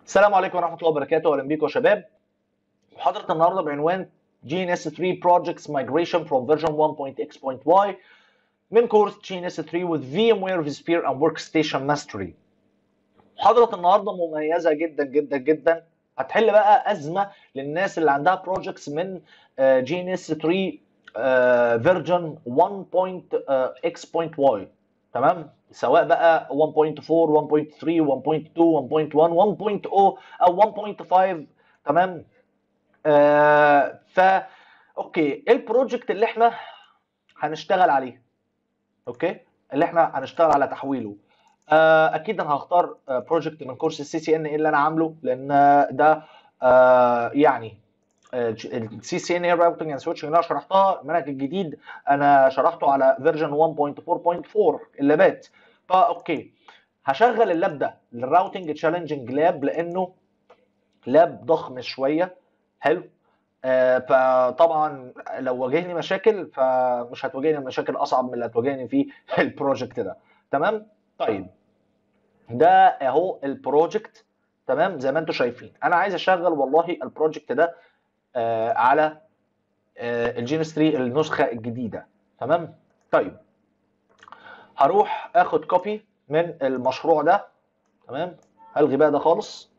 السلام عليكم ورحمة الله وبركاته، أهلا بيكم يا شباب. محاضرة النهاردة بعنوان GNS3 Projects Migration from version 1.x.y من كورس GNS3 with VMware vSphere and Workstation Mastery. محاضرة النهاردة مميزة جدا جدا جدا، هتحل بقى أزمة للناس اللي عندها projects من GNS3 version 1.x.y. تمام، سواء بقى 1.4 1.3 1.2 1.1 1.0 او 1.5. تمام. فا اوكي، ايه البروجكت اللي احنا هنشتغل عليه؟ اوكي، اللي احنا هنشتغل على تحويله. اكيد انا هختار بروجكت من كورس السي سي ان اي اللي انا عامله، لان ده يعني السي سي ان اي راوتنج اند سويتشنج اللي انا شرحتها، المنهج الجديد انا شرحته على فيرجن 1.4.4 اللابات. فاوكي، هشغل اللاب ده للراوتنج تشالنجنج لاب، لانه لاب ضخم شويه. حلو. فطبعا لو واجهني مشاكل فمش هتواجهني مشاكل اصعب من اللي هتواجهني في البروجكت ده. تمام. طيب، ده اهو البروجكت. تمام، زي ما انتم شايفين انا عايز اشغل والله البروجكت ده على الجينيس 3 النسخه الجديده. تمام. طيب، هروح اخد كوبي من المشروع ده. تمام، هلغي بقى ده خالص.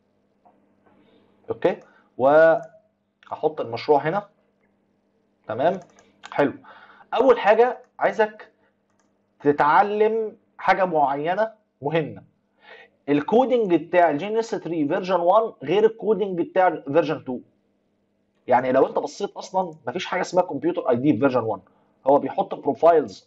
اوكي، وهحط المشروع هنا. تمام، حلو. اول حاجه عايزك تتعلم حاجه معينه مهمه. الكودنج بتاع الجينيس 3 فيرجن 1 غير الكودنج بتاع فيرجن 2. يعني لو انت بصيت اصلا مفيش حاجه اسمها كمبيوتر اي دي في فيرجن 1. هو بيحط بروفايلز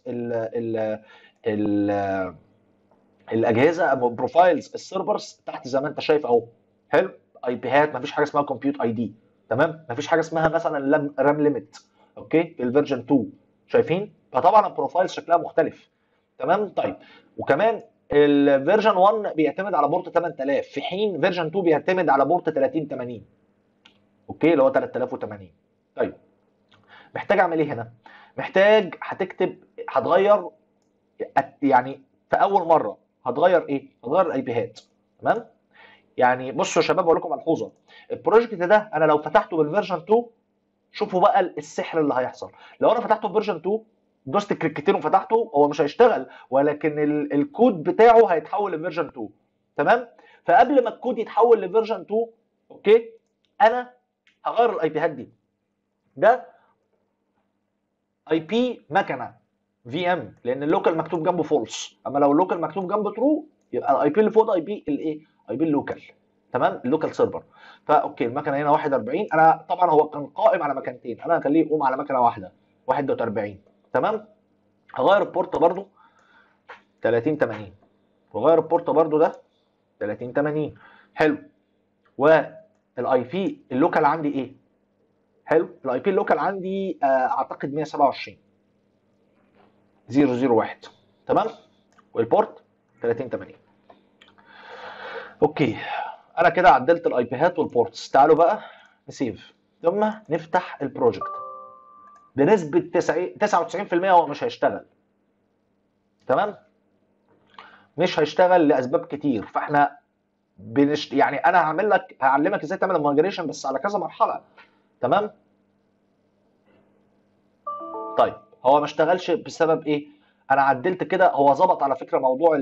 ال الاجهزه او بروفايلز السيرفرز تحت زي ما انت شايف اهو. حلو. اي بيهات، مفيش حاجه اسمها كمبيوت اي دي. تمام، مفيش حاجه اسمها مثلا رام ليميت. اوكي، في الفيرجن 2 شايفين؟ فطبعا البروفايلز شكلها مختلف. تمام. طيب، وكمان الفيرجن 1 بيعتمد على بورت 8000، في حين فيرجن 2 بيعتمد على بورت 3080. اوكي، اللي هو 3080. طيب، محتاج اعمل ايه هنا؟ محتاج هتكتب، هتغير يعني في اول مره هتغير ايه؟ هتغير الاي بيهات. تمام. يعني بصوا يا شباب، اقول لكم ملحوظه. البروجكت ده انا لو فتحته بالفيرجن 2، شوفوا بقى السحر اللي هيحصل. لو انا فتحته بفيرجن 2، دوست كليكتين وفتحته، هو مش هيشتغل، ولكن الكود بتاعه هيتحول لفيرجن 2. تمام. فقبل ما الكود يتحول لفيرجن 2، اوكي، انا هغير الاي بيهات دي. ده اي بي مكنه في ام، لان اللوكال مكتوب جنبه فولس، اما لو اللوكال مكتوب جنبه ترو يبقى الاي بي اللي فوق ده اي بي الايه؟ اي بي اللوكال. تمام، اللوكال سيرفر. فاوكي، المكنه هنا 41. انا طبعا هو كان قائم على مكانتين، انا هخليه يقوم على مكنه واحده 41. تمام. هغير البورت برده 3080، وغير البورت برده ده 3080. حلو. والاي بي اللوكال عندي ايه؟ حلو، الاي بي اللوكال عندي اعتقد 127 001. تمام. والبورت 3080. اوكي، انا كده عدلت الاي بيهات والبورتس. تعالوا بقى نسيف، ثم نفتح البروجكت. بنسبه 99% هو مش هيشتغل. تمام، مش هيشتغل لاسباب كتير. فاحنا يعني انا هعلمك ازاي تعمل المايجريشن بس على كذا مرحله. تمام. طيب، هو ما اشتغلش بسبب ايه؟ انا عدلت كده، هو ظبط على فكره موضوع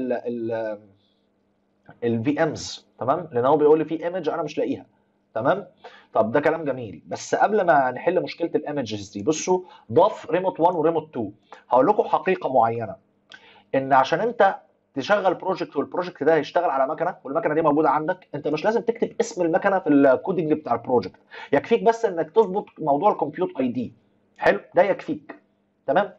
الفي امز. تمام، لان هو بيقول لي في ايمج انا مش لاقيها. تمام. طب ده كلام جميل، بس قبل ما نحل مشكله الايمجز دي، بصوا، ضاف ريموت 1 وريموت 2. هقول لكم حقيقه معينه، ان عشان انت تشغل بروجكت والبروجكت ده هيشتغل على مكنه والمكنه دي موجوده عندك، انت مش لازم تكتب اسم المكنه في الكودنج بتاع البروجكت. يكفيك بس انك تظبط موضوع الكمبيوت اي دي. حلو، ده يكفيك. تمام.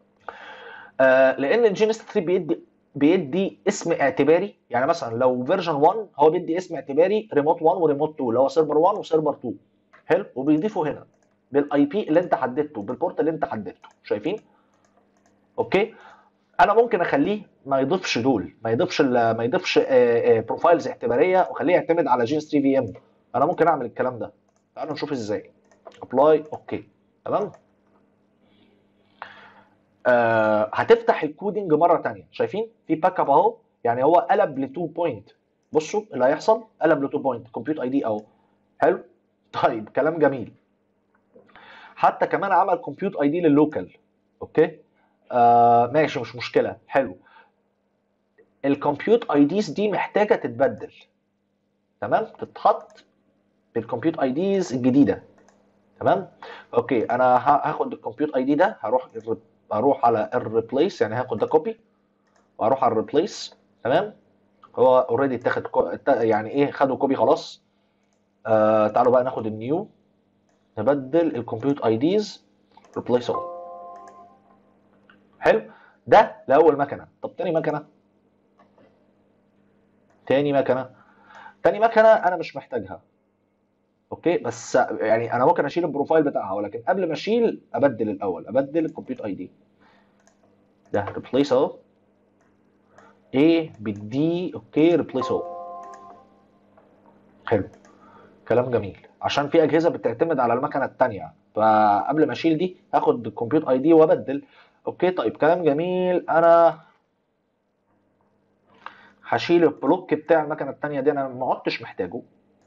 لان الجينيس 3 بيدي اسم اعتباري. يعني مثلا لو فيرجن 1 هو بيدي اسم اعتباري ريموت 1 وريموت 2، اللي هو سيرفر 1 وسيرفر 2. حلو، وبيضيفه هنا بالاي بي اللي انت حددته، بالبورت اللي انت حددته. شايفين؟ اوكي. انا ممكن اخليه ما يضيفش دول، ما يضيفش بروفايلز اعتباريه، واخليه يعتمد على جي اس 3 في ام. انا ممكن اعمل الكلام ده. تعالوا نشوف ازاي. ابلاي. اوكي. تمام. هتفتح الكودنج مره ثانيه. شايفين في باك اب اهو، يعني هو قلب ل 2 بوينت. بصوا اللي هيحصل، قلب ل 2 بوينت كومبيوت اي دي اهو. حلو. طيب كلام جميل. حتى كمان عمل كومبيوت اي دي لللوكال. اوكي. ماشي مش مشكله. حلو. الكمبيوت اي ديز دي محتاجه تتبدل. تمام، تتحط بالكمبيوت اي ديز الجديده. تمام. اوكي، انا هاخد الكمبيوت اي دي ده، هروح على الريبليس، يعني هاخد ده كوبي واروح على الريبليس. تمام. هو اوريدي اتاخد يعني ايه، خدوا كوبي خلاص. تعالوا بقى ناخد النيو، نبدل الكمبيوت اي ديز، ريبليس اول. حلو. ده لاول مكنه. طب تاني مكنه، تاني مكنه تاني مكنه انا مش محتاجها. اوكي، بس يعني انا ممكن اشيل البروفايل بتاعها، ولكن قبل ما اشيل ابدل الاول، ابدل الكمبيوت اي دي. ده ريبليس اهو، ايه بالدي. اوكي، ريبليس اهو. حلو. كلام جميل. عشان في اجهزه بتعتمد على المكنه الثانيه، فقبل ما اشيل دي هاخد الكمبيوت اي دي وابدل. اوكي طيب كلام جميل. انا هشيل البلوك بتاع المكنه الثانيه دي، انا ما عدتش محتاجه.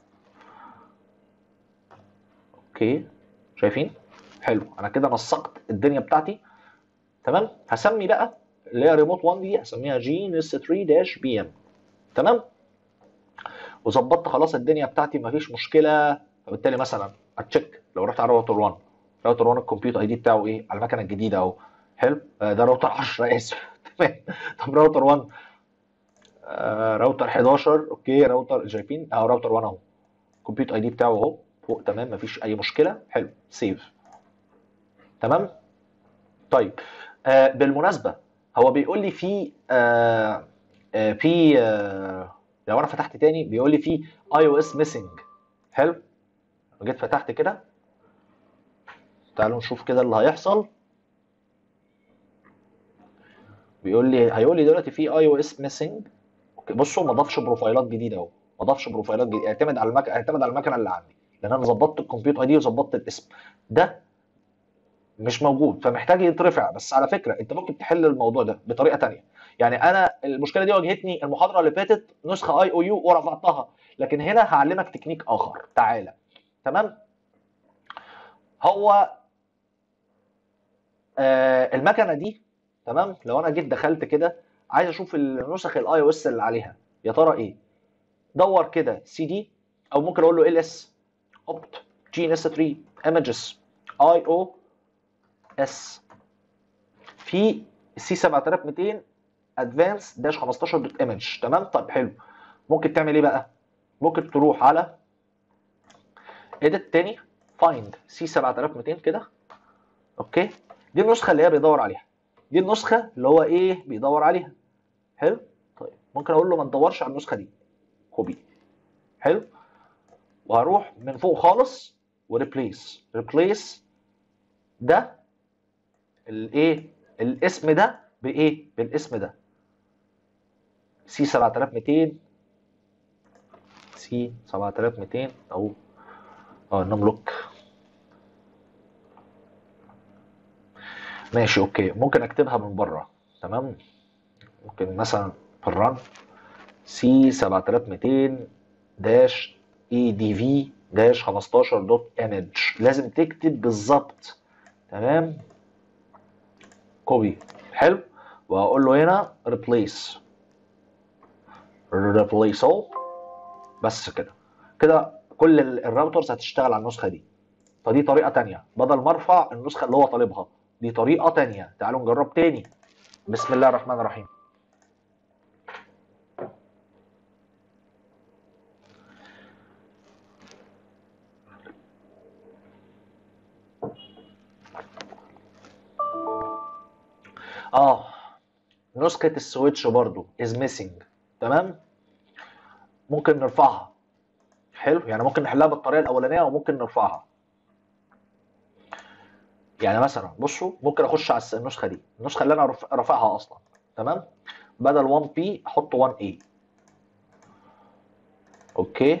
اوكي، شايفين؟ حلو. انا كده نسقت الدنيا بتاعتي. تمام. هسمي بقى اللي هي ريموت 1 دي، هسميها جي نس 3 داش بي ام. تمام. وظبطت خلاص الدنيا بتاعتي، مفيش مشكله. فبالتالي مثلا اتشيك لو رحت على راوتر 1، راوتر 1 الكمبيوتر اي دي بتاعه ايه على المكنه الجديده اهو. حلو. ده راوتر 10 اسف. تمام. طب راوتر 1، راوتر 11. اوكي، راوتر شايفين اهو، راوتر 1 اهو، الكمبيوتر اي دي بتاعه اهو فوق. تمام، مفيش اي مشكله. حلو، سيف. تمام. طيب بالمناسبه، هو بيقول لي في لو انا فتحت تاني بيقول لي في اي او اس ميسنج. حلو. جيت فتحت كده، تعالوا نشوف كده اللي هيحصل. هيقول لي دلوقتي في اي او اس ميسنج. بصوا ما ضافش بروفايلات جديده اهو، ما ضافش بروفايلات جديده. اعتمد على المكنه اللي عندي، لان انا ظبطت الكمبيوتر اي دي وظبطت الاسم. ده مش موجود، فمحتاج يترفع. بس على فكره انت ممكن تحل الموضوع ده بطريقه تانية. يعني انا المشكله دي واجهتني المحاضره اللي فاتت، نسخه اي او يو ورفعتها، لكن هنا هعلمك تكنيك اخر. تعالى. تمام. هو المكنه دي، تمام، لو انا جيت دخلت كده عايز اشوف النسخ الاي او اس اللي عليها يا ترى ايه، دور كده سي دي، او ممكن اقول له ال اس اوبت جي ان اس 3 ايمجز اي او اس في سي 7200 ادفانس داش 15 دوت ايمج. تمام. طيب حلو. ممكن تعمل ايه بقى؟ ممكن تروح على ايديت تاني، فايند سي 7200 كده. اوكي، دي النسخه اللي هي بيدور عليها، دي النسخه اللي هو ايه بيدور عليها. حلو. طيب ممكن اقول له ما تدورش على النسخه دي، كوبي. حلو. وهروح من فوق خالص وريبليس ده الايه، الاسم ده بايه، بالاسم ده سي 7200. سي 7200 او نملك. ماشي اوكي، ممكن اكتبها من بره. تمام. ممكن مثلا في الرن سي 7200 داش اي دي في داش 15 دوت ايمج. لازم تكتب بالظبط. تمام. كوبي. حلو. وهقول له هنا ريبليس اول. بس كده. كده كل الراوترز هتشتغل على النسخه دي. فدي طريقه تانية بدل ما ارفع النسخه اللي هو طالبها. دي طريقه تانية. تعالوا نجرب تاني. بسم الله الرحمن الرحيم. اه، نسخه السويتش برضو از ميسنج. تمام. ممكن نرفعها. حلو، يعني ممكن نحلها بالطريقه الاولانيه وممكن نرفعها. يعني مثلا بصوا، ممكن اخش على النسخه دي، النسخه اللي انا رافعها اصلا. تمام. بدل 1 بي احط 1 اي. اوكي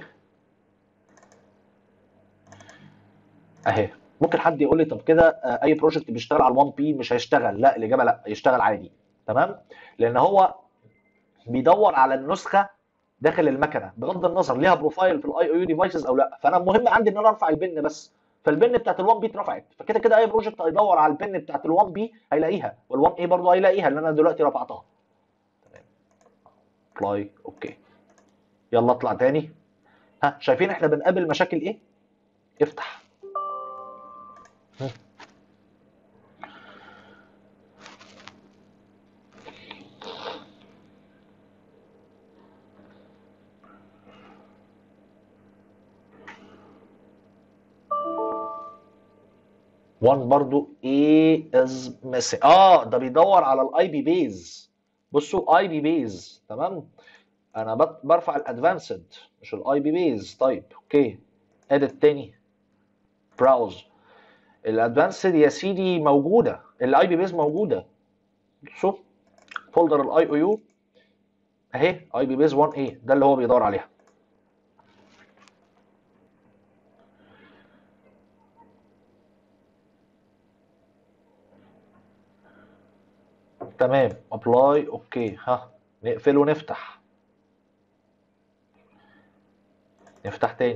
اهي. ممكن حد يقول لي طب كده اي بروجكت بيشتغل على 1 بي مش هيشتغل؟ لا، الاجابه لا، يشتغل عادي. تمام. لان هو بيدور على النسخه داخل المكنه بغض النظر ليها بروفايل في الاي او يو ديفايسز او لا. فانا المهم عندي ان انا ارفع البن بس. فالبن بتاعت ال1 بي اترفعت، فكده كده اي بروجكت هيدور على البن بتاعت ال1 بي هيلاقيها، وال1 اي برضه هيلاقيها اللي انا دلوقتي رفعتها. ابلاي اوكي. يلا اطلع تاني. ها شايفين احنا بنقابل مشاكل ايه؟ افتح. 1 برضو ايه از ميسنج. ده بيدور على الاي بي بيز. بصوا اي بي بيز تمام. انا برفع الادفانسد مش الاي بي بيز. طيب اوكي. ادت تاني براوز. الادفانسد يا سيدي موجوده، الاي بي بيز موجوده. بصوا فولدر الاي او يو اهي، اي بي بيز 1 ايه ده اللي هو بيدور عليها. تمام ابلاي اوكي. ها نقفل ونفتح. نفتح تاني.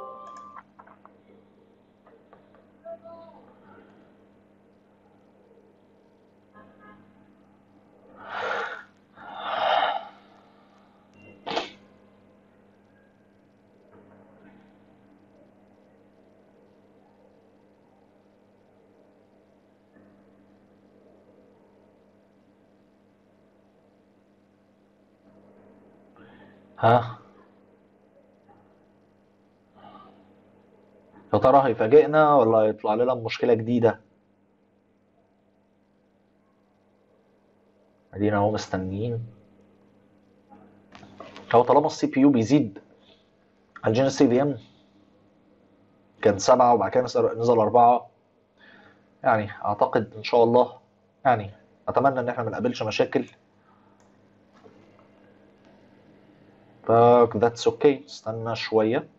ها يا ترى هيفاجئنا ولا هيطلع لنا بمشكله جديده؟ ادينا اهو مستنيين. هو طالما السي بي يو بيزيد عن جين سي في ام، كان 7 وبعد كده نزل 4، يعني اعتقد ان شاء الله، يعني اتمنى ان احنا ما نقابلش مشاكل. ف ذاتس اوكي. استنى شويه.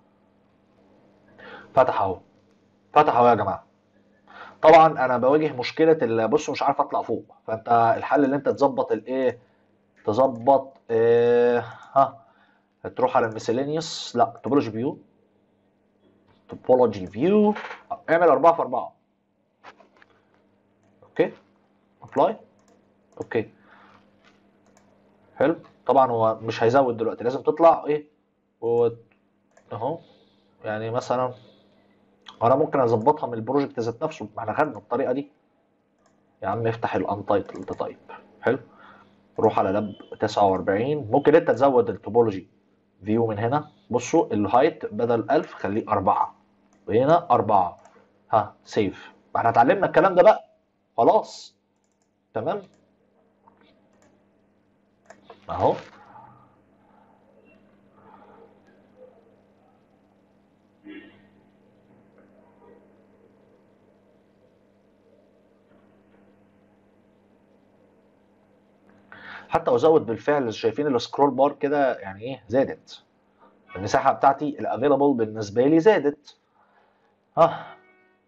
فتح اهو. فتح اهو يا جماعه. طبعا انا بواجه مشكله بص مش عارف اطلع فوق. فانت الحل اللي انت تظبط الايه، تظبط ها تروح على الميسيلينيوس، لا توبولوجي فيو. توبولوجي فيو اعمل 4 في 4. اوكي ابلاي اوكي. حلو. طبعا هو مش هيزود دلوقتي، لازم تطلع ايه اهو. يعني مثلا انا ممكن اظبطها من البروجكت ذات نفسه، ما احنا خدنا الطريقه دي. يا عم افتح الانتايتلد تايب. حلو. روح على لاب 49. ممكن انت تزود التوبولوجي فيو من هنا. بصوا الهايت بدل 1000 خليه 4، وهنا 4. ها سيف. ما احنا اتعلمنا الكلام ده بقى. خلاص تمام اهو. حتى وزود بالفعل، شايفين السكرول بار كده يعني ايه زادت. المساحه بتاعتي الافيلابل بالنسبه لي زادت. ها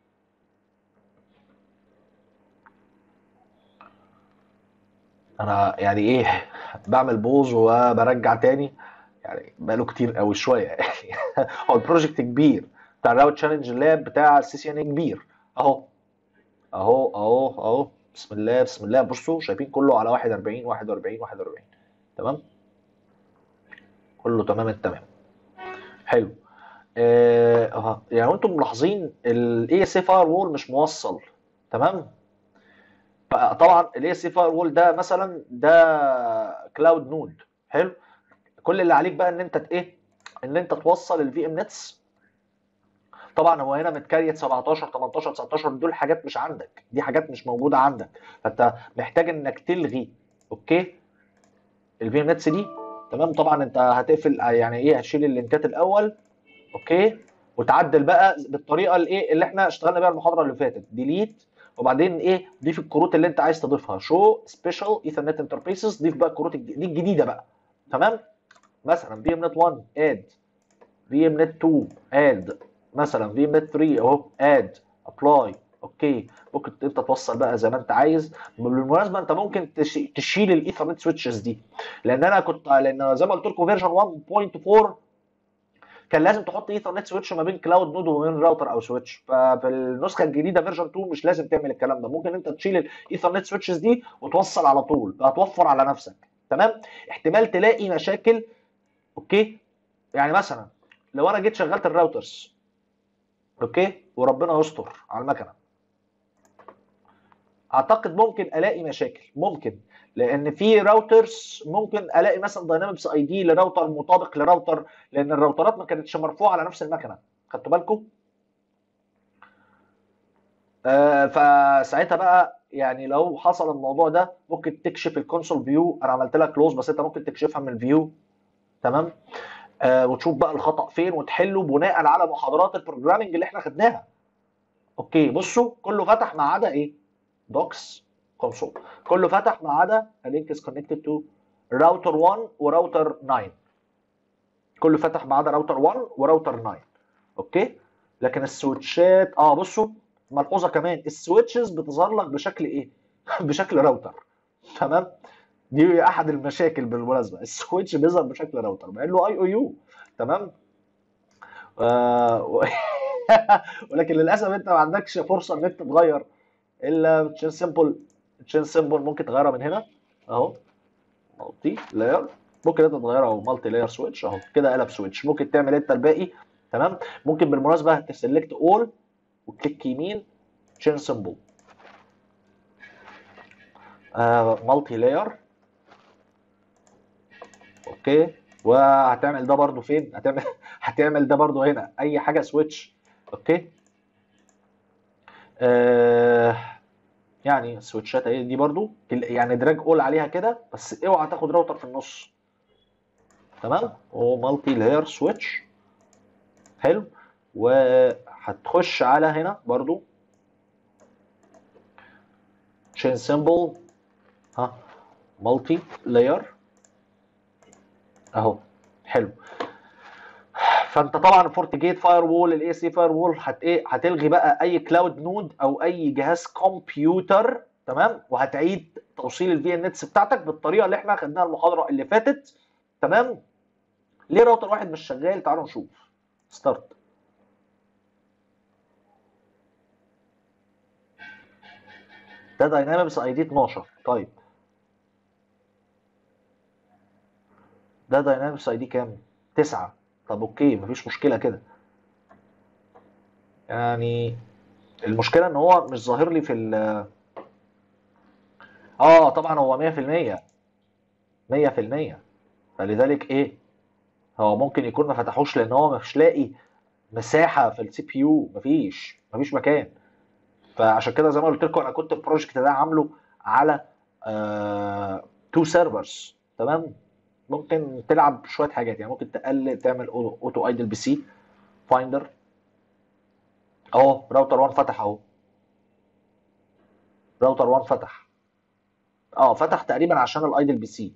انا يعني ايه بعمل بوز وبرجع تاني، يعني بقاله كتير قوي شويه يعني. هو البروجكت كبير بتاع الراوت تشالنج لاب بتاع السي سي ان كبير. اهو اهو اهو اهو. بسم الله بسم الله. بصوا شايفين كله على 41 41 41. تمام كله تمام التمام. حلو. يعني انتم ملاحظين الاي اس اي فاير وول مش موصل. تمام. طبعا الاي اس اي فاير وول ده مثلا ده كلاود نود. حلو. كل اللي عليك بقى ان انت ايه، ان انت توصل الفي ام نتس. طبعا هو هنا متكريت 17 18 19، دول حاجات مش عندك، دي حاجات مش موجوده عندك. فانت محتاج انك تلغي اوكي الفي ام نتس دي. تمام. طبعا انت هتقفل يعني ايه، هتشيل اللينكات الاول اوكي، وتعدل بقى بالطريقه الايه اللي احنا اشتغلنا بيها المحاضره اللي فاتت. ديليت وبعدين ايه ضيف الكروت اللي انت عايز تضيفها. شو سبيشال ايثرنت انترفيسز. ضيف بقى الكروت دي الجديده بقى. تمام. مثلا في ام نت 1 اد، في ام نت 2 اد، مثلا في ام نت 3 اهو اد ابلاي اوكي، ممكن انت توصل بقى زي ما انت عايز. بالمناسبه انت ممكن تشيل الايثرنت سويتشز دي، لان زي ما قلت لكم فيرجن 1.4 كان لازم تحط ايثرنت سويتش ما بين كلاود نود وما بين راوتر او سويتش. ففي النسخه الجديده فيرجن 2 مش لازم تعمل الكلام ده، ممكن انت تشيل الايثرنت سويتشز دي وتوصل على طول، هتوفر على نفسك. تمام. احتمال تلاقي مشاكل. اوكي. يعني مثلا لو انا جيت شغلت الراوترز، اوكي، وربنا يستر على المكنه، اعتقد ممكن الاقي مشاكل، ممكن، لان في راوترز ممكن الاقي مثلا داينامكس اي دي لراوتر مطابق لراوتر، لان الراوترات ما كانتش مرفوعه على نفس المكنه. خدتوا بالكم؟ فساعتها بقى يعني لو حصل الموضوع ده ممكن تكشف الكونسول فيو. انا عملت لك كلوز بس انت ممكن تكشفها من الفيو. تمام. وتشوف بقى الخطأ فين وتحله بناء على محاضرات البروجرامنج اللي احنا خدناها. اوكي، بصوا كله فتح ما عدا ايه؟ دوكس كونسول. كله فتح ما عدا لينك از كونكتد تو راوتر 1 وراوتر 9. كله فتح ما عدا راوتر 1 وراوتر 9. اوكي. لكن السويتشات بصوا، ملحوظه كمان، السويتشز بتظهر لك بشكل ايه؟ بشكل راوتر. تمام. دي احد المشاكل بالمناسبه، السويتش بيظهر بشكل راوتر مع انه اي او يو. تمام. آه ولكن للاسف انت ما عندكش فرصه ان انت تغير الا تشين سيمبل. تشين سيمبل ممكن تغيرها من هنا اهو، مالتي لاير. ممكن انت تغيرها اهو مالتي لاير سويتش اهو كده قلب سويتش. ممكن تعمل انت الباقي. تمام. ممكن بالمناسبه تسلكت اول وكليك يمين تشين سيمبل مالتي لاير. اوكي. وهتعمل ده برضو فين؟ هتعمل هتعمل ده برضو هنا اي حاجه سويتش. اوكي. آه يعني السويتشات اهي دي برضو يعني دراج اول عليها كده، بس اوعى تاخد راوتر في النص. تمام. ومالتي لاير سويتش. حلو. وهتخش على هنا برضو تشين سيمبل مالتي لاير اهو. حلو. فانت طبعا الفورت جيت فاير وول، الاي سي فاير وول، هتلغي بقى اي كلاود نود او اي جهاز كمبيوتر. تمام. وهتعيد توصيل الفي ان اتس بتاعتك بالطريقه اللي احنا خدناها المحاضره اللي فاتت. تمام. ليه راوتر واحد مش شغال؟ تعالوا نشوف. ستارت. ده داينامكس اي دي 12. طيب ده داينامكس اي دي كام؟ 9. طب اوكي مفيش مشكله كده. يعني المشكله ان هو مش ظاهر لي في طبعا هو 100%. 100%. فلذلك ايه، هو ممكن يكون ما فتحوش لان هو مش لاقي مساحه في السي بي يو. مفيش مكان. فعشان كده زي ما قلت لكم انا كنت البروجكت ده عامله على تو سيرفرز. تمام. ممكن تلعب شويه حاجات، يعني ممكن تقلل تعمل اوتو ايدل بي سي فايندر اهو. راوتر 1 فتح اهو. راوتر 1 فتح. فتح تقريبا عشان الايدل بي سي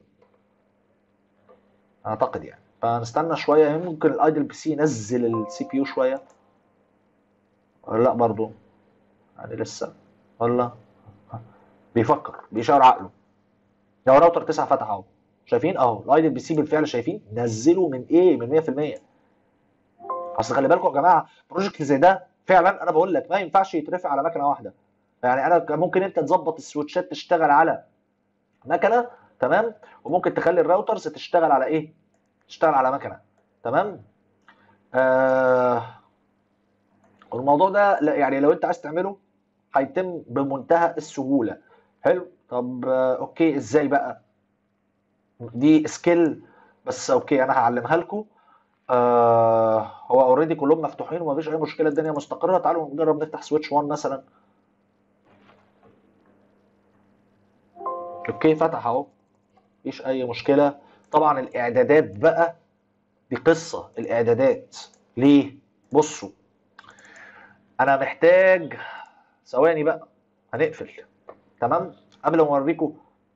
اعتقد يعني. فنستنى شويه، ممكن الايدل بي سي ينزل السي بي يو شويه ولا لا برضه. يعني لسه ولا بيفكر بيشاور عقله. ده هو راوتر 9 فتح اهو. شايفين اهو الايدل بي سي بالفعل، شايفين نزلوا من ايه؟ من 100%. اصل خلي بالكم يا جماعه، بروجكت زي ده فعلا انا بقول لك ما ينفعش يترفع على مكنه واحده. يعني انا ممكن انت تظبط السويتشات تشتغل على مكنه. تمام. وممكن تخلي الراوترز تشتغل على ايه؟ تشتغل على مكنه. تمام. آه الموضوع ده يعني لو انت عايز تعمله هيتم بمنتهى السهوله. حلو. طب اوكي ازاي بقى؟ دي سكيل بس. اوكي انا هعلمها لكم. هو اوريدي كلهم مفتوحين ومفيش اي مشكله، الدنيا مستقره. تعالوا نجرب نفتح سويتش 1 مثلا. اوكي فتح اهو. مفيش اي مشكله. طبعا الاعدادات بقى دي قصه. الاعدادات ليه؟ بصوا انا محتاج ثواني بقى، هنقفل. تمام. قبل ما اوريكم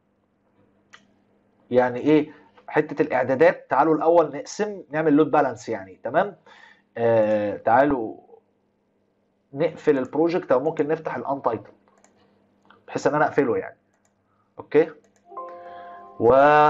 يعني ايه حته الاعدادات، تعالوا الاول نقسم نعمل لود بالانس يعني. تمام. تعالوا نقفل البروجكت او ممكن نفتح الانتايتل بحيث ان انا اقفله يعني. اوكي. و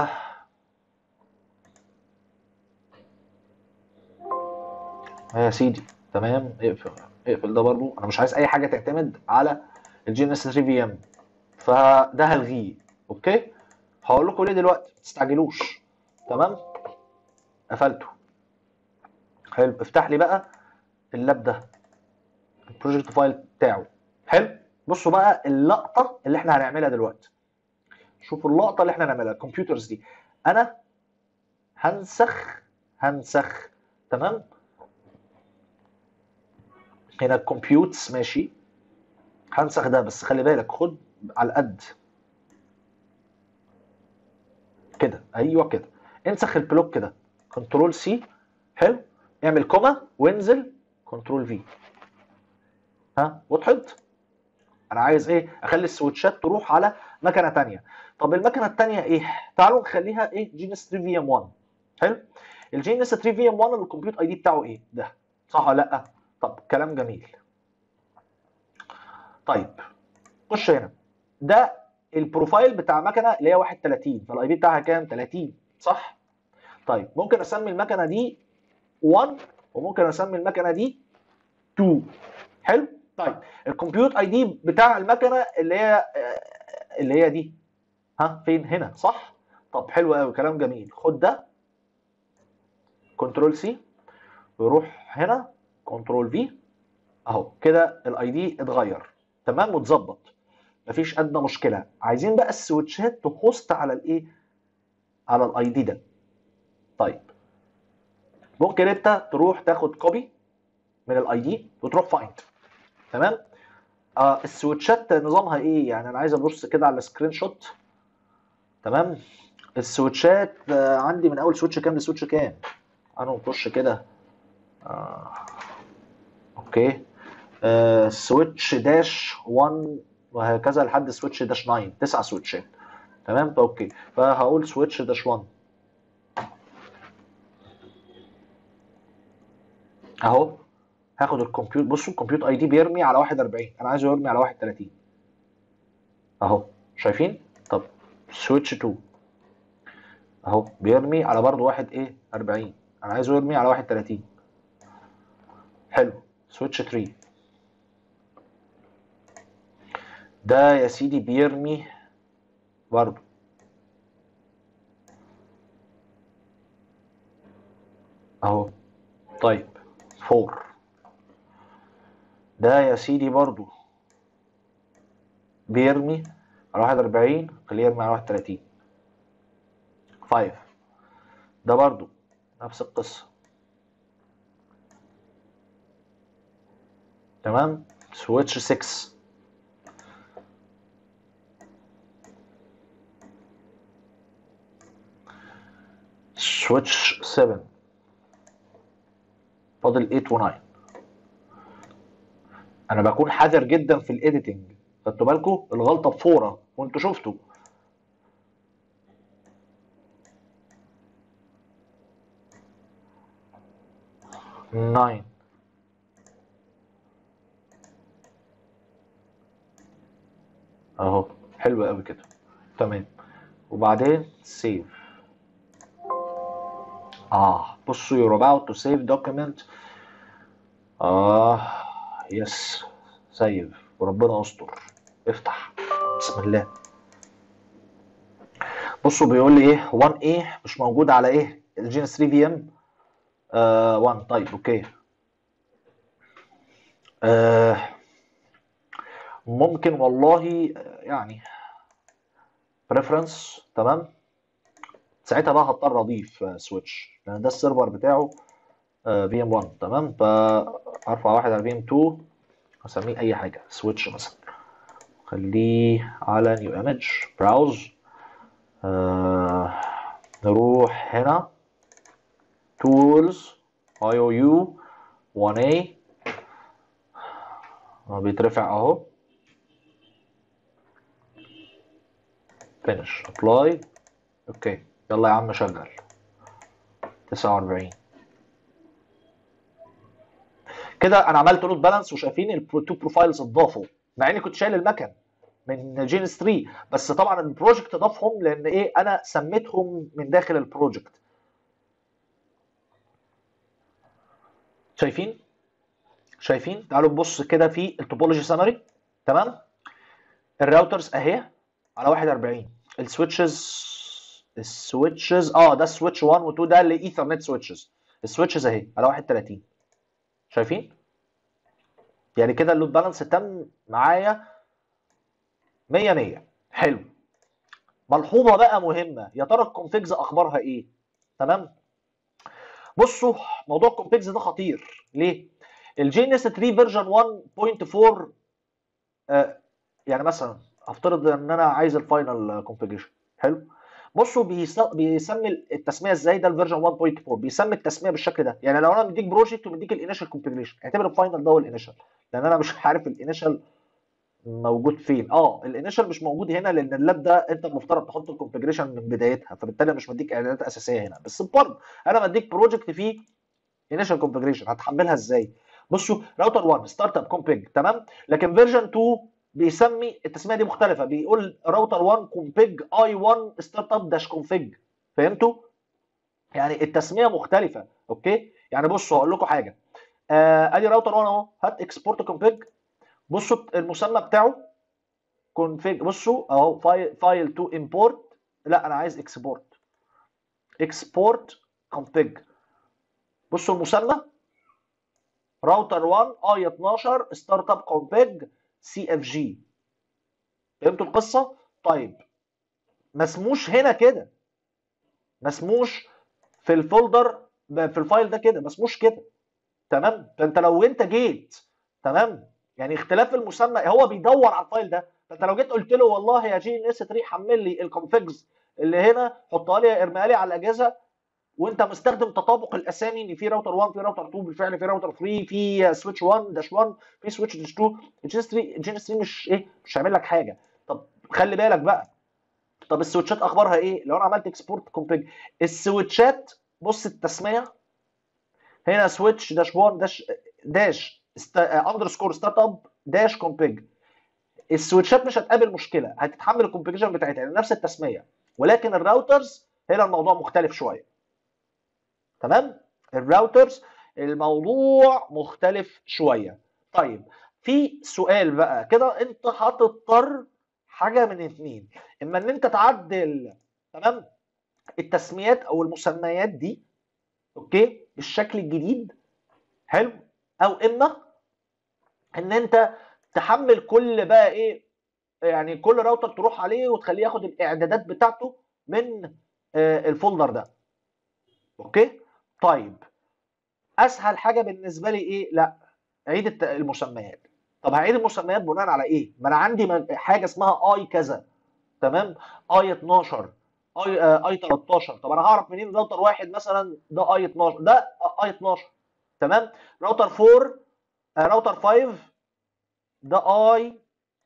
يا سيدي تمام، اقفل. اقفل ده برضو، انا مش عايز اي حاجه تعتمد على الجي ان اس 3 في ام، فده هلغيه. اوكي. هقول لكم ليه دلوقتي، ما تستعجلوش. تمام. قفلته. حلو. افتح لي بقى اللاب ده، البروجكت فايل بتاعه. حلو. بصوا بقى اللقطه اللي احنا هنعملها دلوقتي. شوفوا اللقطه اللي احنا هنعملها، الكمبيوترز دي. انا هنسخ. تمام. هنا الكمبيوتس ماشي. هنسخ ده، بس خلي بالك خد على القد كده. ايوه كده. انسخ البلوك كده، كنترول سي. حلو. اعمل كوما وانزل كنترول في. ها وضحت؟ انا عايز ايه؟ اخلي السويتشات تروح على مكنه ثانيه. طب المكنه الثانيه ايه؟ تعالوا نخليها ايه؟ جي ان اس 3 في ام 1. حلو. الجي ان اس 3 في ام 1 الكمبيوت اي دي بتاعه ايه؟ ده صح ولا لا؟ طب كلام جميل. طيب خش هنا. ده البروفايل بتاع مكنه اللي هي 31، فالاي بي بتاعها كام؟ 30 صح؟ طيب ممكن اسمي المكنه دي 1 وممكن اسمي المكنه دي 2. حلو. طيب الكمبيوت اي دي بتاع المكنه اللي هي دي، ها فين؟ هنا صح؟ طب حلو قوي، كلام جميل. خد ده كنترول سي ويروح هنا كنترول في. اهو كده الاي دي اتغير. تمام واتظبط. مفيش ادنى مشكله. عايزين بقى السويتشات تهوست على الايه؟ على الاي دي ده. طيب ممكن انت تروح تاخد كوبي من الاي دي وتروح فايند. تمام. السويتشات نظامها ايه يعني؟ انا عايز ابص كده على السكرين شوت. تمام. السويتشات عندي من اول سويتش كام لسويتش كام. انا نخش كده. اوكي. سويتش داش 1 وهكذا لحد سويتش داش 9، 9 سويتشات. تمام. اوكي. فهقول سويتش داش 1 اهو. هاخد الكمبيوت. بصوا الكمبيوت اي دي بيرمي على 41، انا عايزه يرمي على 31 اهو. شايفين؟ طب سويتش 2 اهو بيرمي على برضه 1 ايه 40، انا عايزه يرمي على 31. حلو. سويتش 3 ده يا سيدي بيرمي برضه اهو. طيب 4 ده يا سيدي برضه بيرمي على 41، خليه يرمي على 31. 5 ده برضه نفس القصة. تمام. سويتش 6 سويتش 7 فاضل 8 و9. انا بكون حذر جدا في الايديتنج، خدتوا بالكم الغلطة بفورة وانتوا شفتوا. 9 اهو. حلو قوي كده. تمام. وبعدين سيف. بصوا you're about to save document. يس. سيف وربنا يستر. افتح. بسم الله. بصوا بيقول لي ايه 1 ايه مش موجود على ايه الجين 3 في ام 1. طيب اوكي. آه ممكن والله يعني بريفرنس. تمام. ساعتها بقى هضطر اضيف سويتش لان ده السيرفر بتاعه في ام 1. تمام. فارفع واحد على في ام 2 اسميه اي حاجه سويتش مثلا. خليه على نيو ايمج براوز. نروح هنا تولز اي او يو 1 a بيترفع اهو. فينش ابلاي. اوكي. يلا يا عم شغل. 49 كده انا عملت لود بالانس، وشايفين التو بروفايلز اتضافوا مع اني كنت شايل المكن من جينيس 3، بس طبعا البروجكت ضافهم لان ايه، انا سميتهم من داخل البروجكت. شايفين؟ شايفين؟ تعالوا نبص كده في التوبولوجي سمري. تمام. الراوترز اهي على 41. السويتشز ده سويتش 1 و 2 ده اللي ايثرنت سويتشز. السويتشز اهي على 31. شايفين؟ يعني كده اللود بالانس تم معايا 100 100. حلو. ملحوظه بقى مهمه، يا ترى الكونفيجز اخبارها ايه؟ تمام. بصوا، موضوع الكونفيجز ده خطير ليه؟ الجي ان اس 3 فيرجن 1.4، يعني مثلا هفترض ان انا عايز الفاينل كونفيجريشن. حلو. بصوا بيسمي التسميه ازاي، ده الفيرجن 1.4 بيسمي التسميه بالشكل ده. يعني لو انا مديك بروجكت ومديك الانيشال كونفيجريشن، اعتبر الفاينل ده هو الانيشال، لان انا مش عارف الانيشال موجود فين. الانيشال مش موجود هنا لان اللاب ده انت المفترض تحط الكونفيجريشن من بدايتها، فبالتالي مش مديك اعدادات اساسيه هنا. بس برضه انا مديك بروجكت فيه انيشال كونفيجريشن، هتحملها ازاي؟ بصوا، راوتر 1 ستارت اب كونفيج، تمام. لكن فيرجن 2 بيسمي التسميه دي مختلفه، بيقول راوتر 1 كونفيج اي 1 ستارت اب داش كونفيج. فهمتوا؟ يعني التسميه مختلفه. اوكي. يعني بصوا هقول لكم حاجه. ادي راوتر 1 اهو، هات اكسبورت كونفيج. بصوا المسمى بتاعه كونفيج. بصوا اهو، فايل تو امبورت. لا انا عايز اكسبورت كونفيج. بصوا المسمى راوتر 1 اي 12 ستارت اب كونفيج سي اف جي. فهمتوا القصه؟ طيب، ما اسموش هنا كده، ما اسموش في الفولدر، في الفايل ده كده، ما اسموش كده. تمام. فانت لو انت جيت، تمام، يعني اختلاف المسمى، هو بيدور على الفايل ده. فانت لو جيت قلت له والله يا جي ان اس 3 حمل لي الكونفيجز اللي هنا، حطها لي ارميها لي على الاجهزه، وانت مستخدم تطابق الاسامي ان في راوتر 1 في راوتر 2، بالفعل في راوتر 3 في سويتش 1 داش 1 في سويتش داش 2، الجين 3 مش هيعمل لك حاجه. طب خلي بالك بقى، طب السويتشات اخبارها ايه؟ لو انا عملت اكسبورت كونفيج السويتشات، بص التسميه هنا سويتش داش 1 داش اندرسكور ستارت اب داش كونفيج. السويتشات مش هتقابل مشكله، هتتحمل الكونفيجريشن بتاعتها يعني نفس التسميه. ولكن الراوترز هنا الموضوع مختلف شويه. تمام. الراوترز الموضوع مختلف شويه. طيب، في سؤال بقى كده، انت هتضطر حاجه من اتنين، اما ان انت تعدل، تمام، التسميات او المسميات دي، اوكي، بالشكل الجديد. حلو. او اما ان انت تحمل كل بقى ايه، يعني كل راوتر تروح عليه وتخليه ياخد الاعدادات بتاعته من الفولدر ده. اوكي. طيب، اسهل حاجه بالنسبه لي ايه؟ لا، عيد المسميات. طب هعيد المسميات بناء على ايه؟ ما انا عندي حاجه اسمها اي كذا، تمام، اي 12، اي 13. طب انا هعرف منين راوتر واحد مثلا ده اي 12 ده اي 12؟ تمام. راوتر 4، راوتر 5 ده اي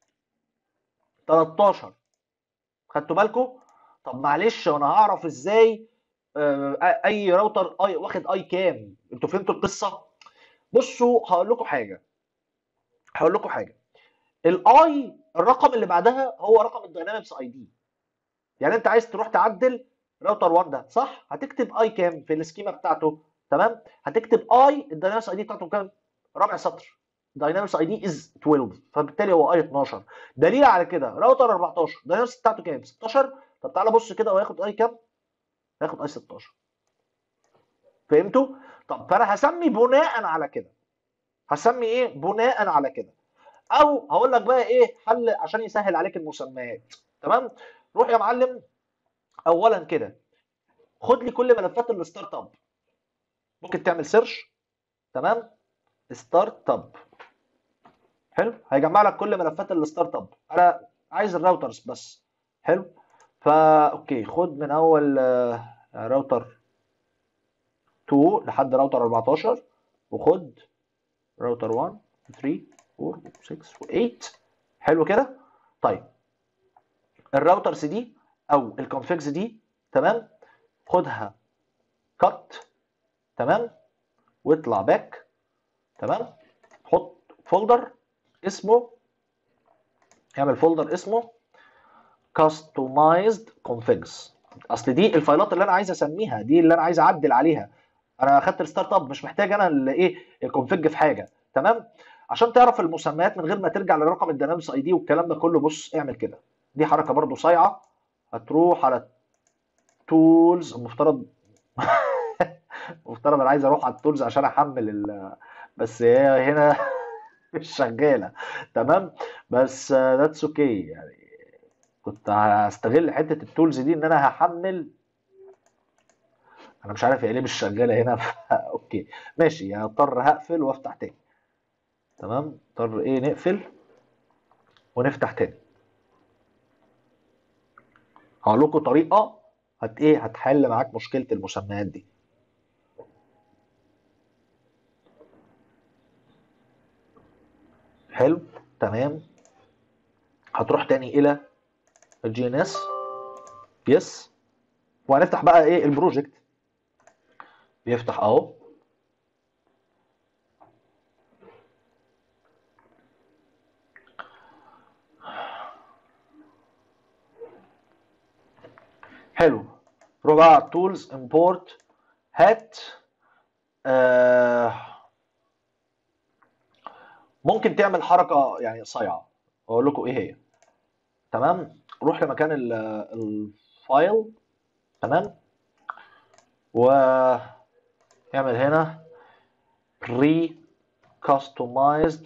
13. خدتوا بالكم؟ طب معلش، وانا هعرف ازاي اي راوتر اي واخد اي كام؟ انتوا فهمتوا القصه؟ بصوا هقول لكم حاجه. الاي الرقم اللي بعدها هو رقم الداينامكس اي دي. يعني انت عايز تروح تعدل راوتر 1 ده، صح؟ هتكتب اي كام في السكيما بتاعته، تمام؟ هتكتب اي الداينامكس اي دي بتاعته كام؟ رابع سطر. داينامكس اي دي از 12، فبالتالي هو اي 12. دليل على كده راوتر 14 داينامكس بتاعته كام؟ 16. طب تعالى بص كده، هو هياخد اي كام؟ هياخد اي 16. فهمتوا؟ طب فانا هسمي بناء على كده. هسمي ايه بناء على كده؟ او هقول لك بقى ايه حل عشان يسهل عليك المسميات. تمام. روح يا معلم، اولا كده خد لي كل ملفات الستارت اب. ممكن تعمل سيرش، تمام، ستارت اب. حلو. هيجمع لك كل ملفات الستارت اب. انا عايز الراوترز بس. حلو. اوكي، خد من اول راوتر 2 لحد راوتر 14، وخد راوتر 1 3 4 6 و8. حلو كده. طيب، الراوترز دي او الكونفيجز دي، تمام، خدها كات، تمام، واطلع باك، تمام، فولدر اسمه، اعمل فولدر اسمه customized configs. اصل دي الفايلات اللي انا عايز اسميها، دي اللي انا عايز اعدل عليها. انا اخدت الستارت اب، مش محتاج انا الايه الكونفج في حاجه. تمام. عشان تعرف المسميات من غير ما ترجع لرقم الدينامكس اي دي والكلام ده كله، بص اعمل كده. دي حركه برضو صايعه. هتروح على تولز، المفترض المفترض انا عايز اروح على التولز عشان احمل بس هي هنا مش شغاله. تمام. بس ذاتس اوكي يعني. كنت هستغل حته التولز دي ان انا هحمل. انا مش عارف هي ليه مش شغاله هنا اوكي ماشي، هضطر هقفل وافتح تاني. تمام. اضطر ايه نقفل ونفتح تاني. هقول لكم طريقه هتحل معاك مشكله المسميات دي. حلو. تمام. هتروح تاني الى الجي ان اس. يس. وهنفتح بقى ايه البروجكت. بيفتح اهو. حلو. روح بقى على التولز، امبورت، هات. آه ممكن تعمل حركه يعني صايعه، اقول لكم ايه هي. تمام. روح لمكان الفايل. تمام. واعمل هنا pre customized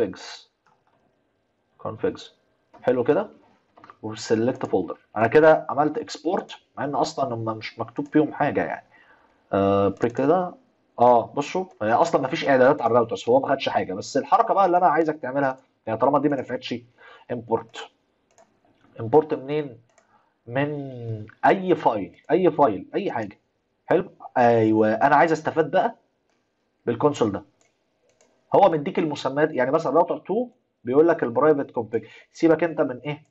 configs. حلو كده. وسلكت فولدر. انا كده عملت اكسبورت مع ان اصلا هم مش مكتوب فيهم حاجه يعني. بري كده. بصوا هي اصلا ما فيش اعدادات على الراوترز، فهو ما خدش حاجه. بس الحركه بقى اللي انا عايزك تعملها يعني، طالما دي ما نفعتش، امبورت. امبورت منين؟ من اي فايل، اي فايل، اي حاجه. حلو. ايوه، انا عايز استفاد بقى بالكونسول ده. هو مديك المسميات يعني، مثلا راوتر 2 بيقول لك البرايفت كونفيج. سيبك انت من ايه.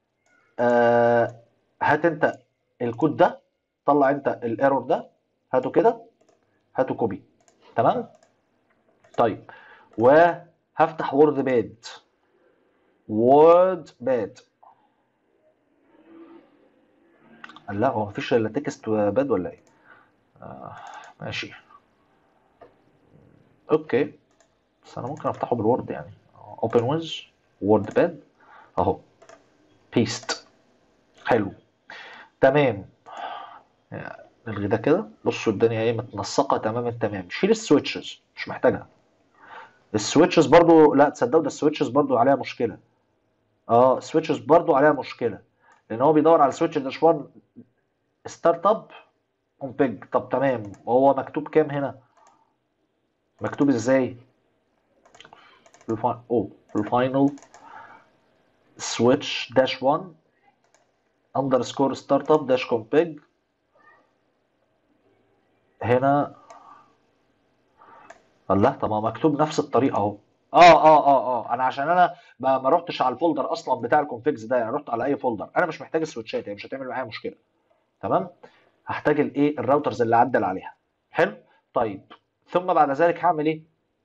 هات انت الكود ده، طلع انت الايرور ده، هاته كده، هاته كوبي. تمام. طيب. وهفتح وورد باد. وورد باد. لا هو مفيش الا تكست باد ولا ايه؟ ماشي. اوكي. بس انا ممكن افتحه بالوورد يعني. اوبن ويز وورد باد اهو. بيست. حلو. تمام. نلغي ده كده. بصوا الدنيا ايه متنسقه تمام التمام. شيل السويتشز، مش محتاجها. السويتشز برضو لا تصدقوا، ده السويتشز برضو عليها مشكله. السويتشز برضو عليها مشكله. لان هو بيدور على سويتش داش 1 ستارت اب اون بيج. طب تمام، وهو مكتوب كام هنا؟ مكتوب ازاي؟ في الفاينل سويتش داش 1 اندرسكور ستارت اب داش كونفيج. هنا الله. طب ما مكتوب نفس الطريقه اهو. انا عشان انا ما رحتش على الفولدر اصلا بتاع الكونفيجز ده، يعني رحت على اي فولدر. انا مش محتاج السويتشات، هي مش هتعمل معايا مشكله. تمام. هحتاج الايه الراوترز اللي عدل عليها. حلو. طيب. ثم بعد ذلك هعمل ايه؟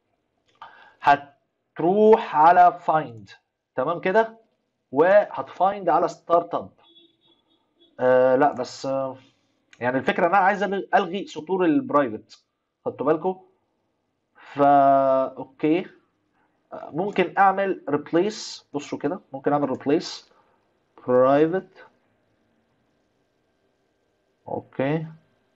هتروح على فايند. تمام كده. وهتفايند على ستارت اب. لا بس يعني الفكره ان انا عايز الغي سطور البرايفت. خدتوا بالكم؟ فا اوكي. ممكن اعمل ريبليس. بصوا كده، ممكن اعمل ريبليس برايفت. اوكي.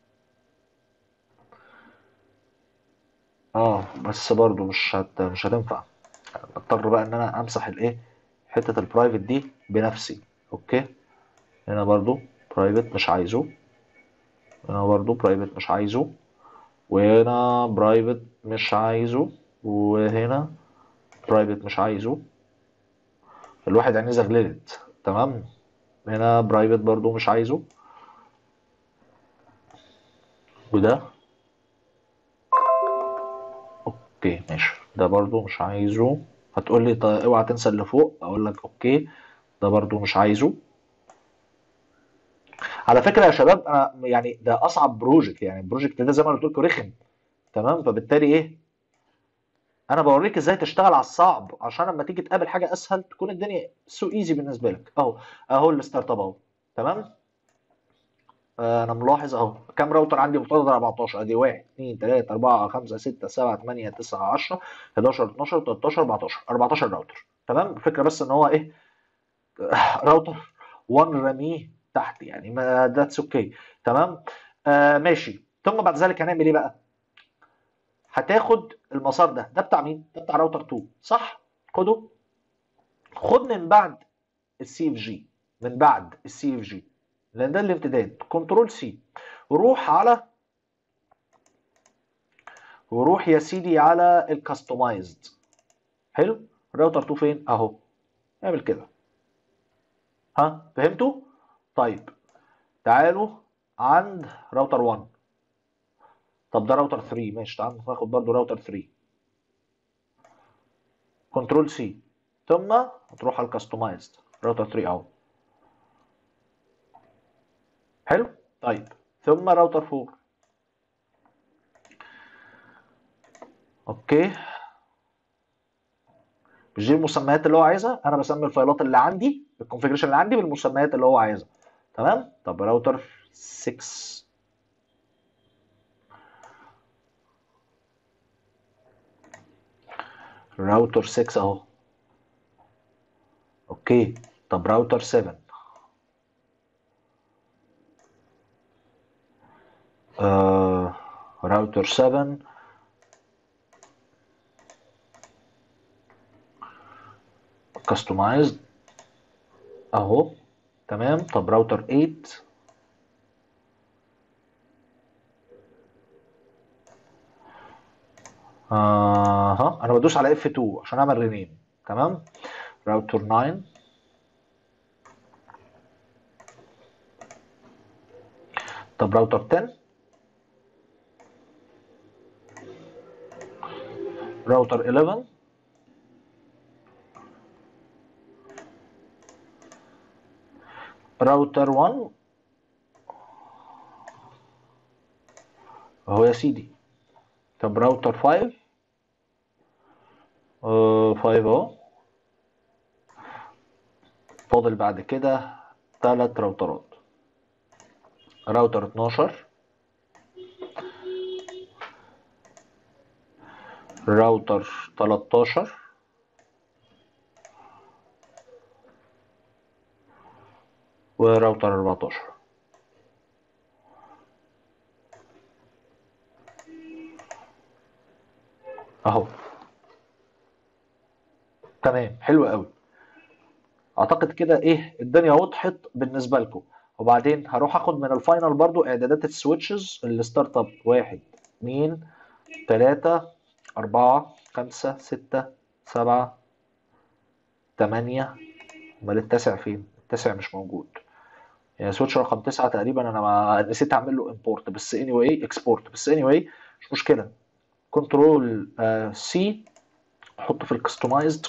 بس برضو مش هتنفع. اضطر بقى ان انا امسح الايه حته البرايفت دي بنفسي. اوكي. هنا برضو برايفت مش عايزه. هنا برضو برايفت مش عايزه. وهنا برايفت مش عايزه. وهنا برايفت مش عايزه. الواحد عينيه زغللت. تمام. هنا برايفت برضو مش عايزه. وده اوكي ماشي. ده برضو مش عايزه. هتقول لي طيب اوعى تنسى اللي فوق، اقول لك اوكي. ده برضو مش عايزه. على فكره يا شباب، انا يعني ده اصعب بروجكت، يعني البروجكت ده زي ما قلت لكم رخم. تمام. فبالتالي ايه انا بوريك ازاي تشتغل على الصعب عشان لما تيجي تقابل حاجه اسهل تكون الدنيا سو ايزي بالنسبه لك. اهو الستارت اب اهو. تمام. انا ملاحظ اهو كام راوتر عندي متوازي 14، ادي 1 2 3 4 5 6 7 8 9 10 11 12 13 14 راوتر. تمام. الفكره بس ان هو ايه، راوتر 1 راميه تحت يعني، ما ذاتس اوكي. تمام. ماشي. ثم بعد ذلك هنعمل ايه بقى؟ هتاخد المسار ده بتاع مين؟ ده بتاع راوتر 2 صح؟ خده. خد من بعد السي اف جي، من بعد السي اف جي، لان ده الامتداد، كنترول سي. روح على، وروح يا سيدي على الكاستمايزد. حلو. الراوتر 2 فين؟ اهو. اعمل كده. ها فهمتوا؟ طيب تعالوا عند راوتر 1. طب ده راوتر 3 ماشي، تعال ناخد برضو راوتر 3. كنترول سي، ثم هتروح على الكاستمايزد راوتر 3 اهو. حلو. طيب ثم راوتر 4. اوكي. مش دي المسميات اللي هو عايزها؟ انا بسمي الفايلات اللي عندي، الكونفيجريشن اللي عندي بالمسميات اللي هو عايزها. تمام. طب راوتر 6. راوتر 6 اهو. اوكي. طب راوتر 7. راوتر 7 كاستمايزد اهو. تمام. طب راوتر 8. ها انا بدوس على F2 عشان اعمل رينيم. تمام. راوتر 9. طب راوتر 10. راوتر 11. راوتر 1 اهو يا سيدي. طب راوتر 5. 5 اهو. فاضل بعد كده 3 راوترات. راوتر 12. راوتر 13. وراوتر 14 اهو. تمام. حلو قوي. اعتقد كده ايه الدنيا وضحت بالنسبه لكم. وبعدين هروح اخد من الفاينل برضو اعدادات السويتشز الستارت اب. 1 2 3 4 5 6 7 8. امال التاسع فين؟ التاسع مش موجود. يعني سويتش رقم 9 تقريبا انا ما نسيت اعمل له امبورت، بس اني واي اكسبورت، بس اني واي مش مشكله. كنترول سي، احطه في الكستمايزد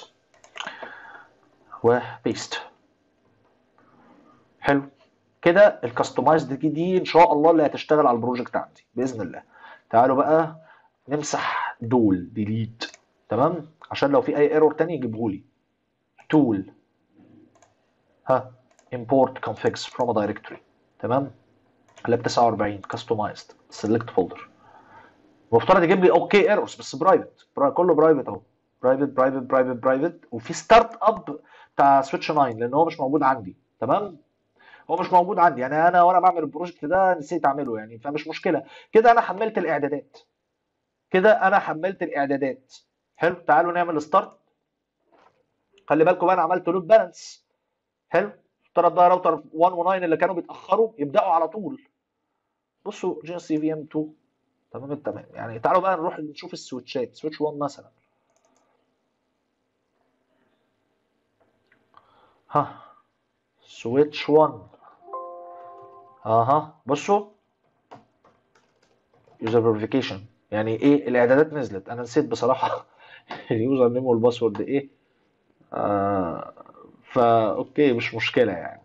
وبيست. حلو. كده الكستمايزد دي ان شاء الله اللي هتشتغل على البروجكت عندي باذن الله. تعالوا بقى نمسح دول ديليت. تمام. عشان لو في اي ايرور تاني يجيبهولي. تول، ها، import configs from a directory. تمام. لاب 49 customized select folder. المفترض يجيب لي اوكي ايرورز بس برايفت، كله برايفت اهو. برايفت برايفت برايفت برايفت. وفي ستارت اب بتاع سويتش 9 لان هو مش موجود عندي. تمام. هو مش موجود عندي يعني، انا وانا بعمل البروجكت ده نسيت اعمله يعني، فمش مشكله. كده انا حملت الاعدادات. كده انا حملت الاعدادات. حلو. تعالوا نعمل ستارت. خلي بالكم بقى انا عملت لود بالانس. حلو. افترض بقى راوتر 1 و9 اللي كانوا بيتاخروا يبداوا على طول. بصوا جي اس سي في ام 2. تمام التمام. يعني تعالوا بقى نروح نشوف السويتشات. سويتش 1 مثلا. ها. سويتش 1. اها بصوا. يوزر فيريفيكيشن يعني ايه؟ الاعدادات نزلت، انا نسيت بصراحه اليوزر نيم والباسورد ايه. آه فا اوكي مش مشكله يعني.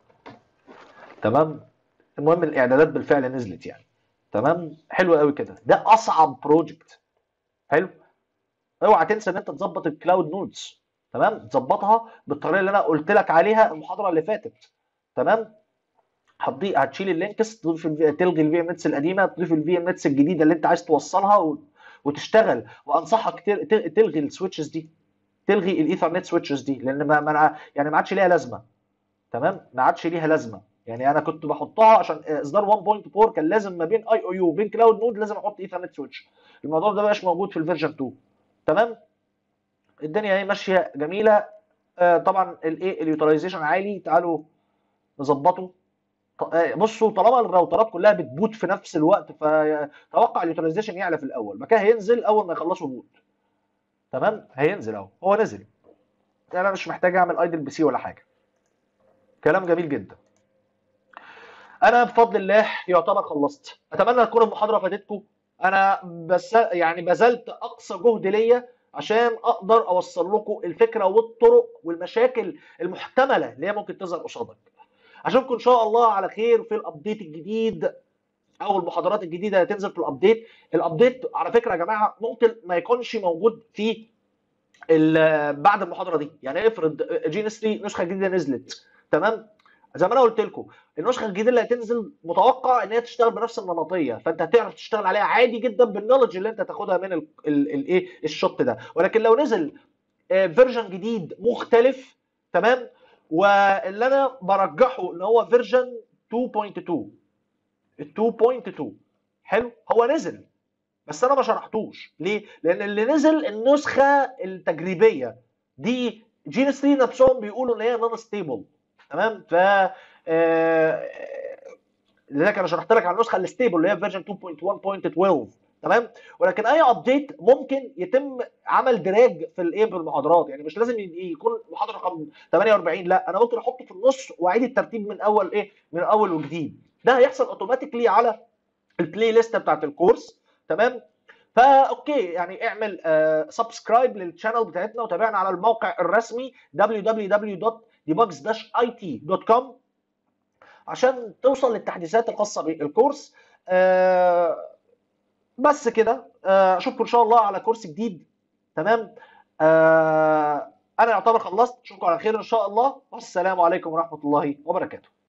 تمام. المهم الاعدادات بالفعل نزلت يعني. تمام. حلو قوي كده. ده اصعب بروجكت. حلو. اوعى تنسى ان انت تظبط الكلاود نودز، تمام، تظبطها بالطريقه اللي انا قلت لك عليها المحاضره اللي فاتت، تمام. هتشيل اللينكس، تضيف تلغي الفي ام اتس القديمه، تضيف الفي ام اتس الجديده اللي انت عايز توصلها وتشتغل. وانصحك تلغي السويتشز دي، تلغي الايثرنت سويتشز دي، لان يعني ما عادش ليها لازمه، تمام، ما عادش ليها لازمه. يعني انا كنت بحطها عشان اصدار 1.4 كان لازم ما بين اي او يو وبين كلاود نود لازم احط ايثرنت سويتش. الموضوع ده مبقاش موجود في الفيرجن 2، تمام. الدنيا اهي ماشيه جميله. طبعا الايه اليوتيلايزيشن عالي، تعالوا نظبطه. بصوا، طالما الراوترات كلها بتبوت في نفس الوقت، فتوقع اليوتيلايزيشن يعلى في الاول، بعد كده هينزل اول ما يخلصوا بوت، تمام. هينزل اهو، هو نزل. انا مش محتاج اعمل ايدل بي سي ولا حاجه. كلام جميل جدا. انا بفضل الله يعتبر خلصت. اتمنى تكون المحاضره فادتكم. انا بس يعني بذلت اقصى جهد ليا عشان اقدر اوصل لكم الفكره والطرق والمشاكل المحتمله اللي هي ممكن تظهر قصادك. اشوفكم ان شاء الله على خير في الابديت الجديد او المحاضرات الجديده اللي هتنزل في الابديت. الابديت على فكره يا جماعه ممكن ما يكونش موجود في بعد المحاضره دي. يعني افرض جين 3 نسخه جديده نزلت، تمام، زي ما انا قلت لكم النسخه الجديده اللي هتنزل متوقع ان هي تشتغل بنفس النمطيه، فانت هتعرف تشتغل عليها عادي جدا بالنولج اللي انت تاخدها من الايه الشوت ده. ولكن لو نزل فيرجن جديد مختلف، تمام، واللي انا برجحه ان هو فيرجن 2.2، ال 2.2 حلو، هو نزل بس انا ما شرحتوش ليه؟ لان اللي نزل النسخه التجريبيه دي، جين 3 نفسهم بيقولوا ان هي نون ستيبل، تمام. آه، لذلك انا شرحت لك على النسخه الستيبل اللي هي فيرجن 2.1.12، تمام. ولكن اي ابديت ممكن يتم عمل دراج في الايه بالمحاضرات، يعني مش لازم يكون محاضره رقم 48، لا، انا ممكن احطه في النص واعيد الترتيب من اول ايه، من اول وجديد. ده هيحصل اوتوماتيكلي على البلاي ليست بتاعت الكورس، تمام. فا اوكي، يعني اعمل سبسكرايب للشانل بتاعتنا وتابعنا على الموقع الرسمي www.debugs-it.com عشان توصل للتحديثات الخاصه بالكورس. آه بس كده. اشوفكم ان شاء الله على كورس جديد، تمام. انا يعتبر خلصت. اشوفكم على خير ان شاء الله، والسلام عليكم ورحمه الله وبركاته.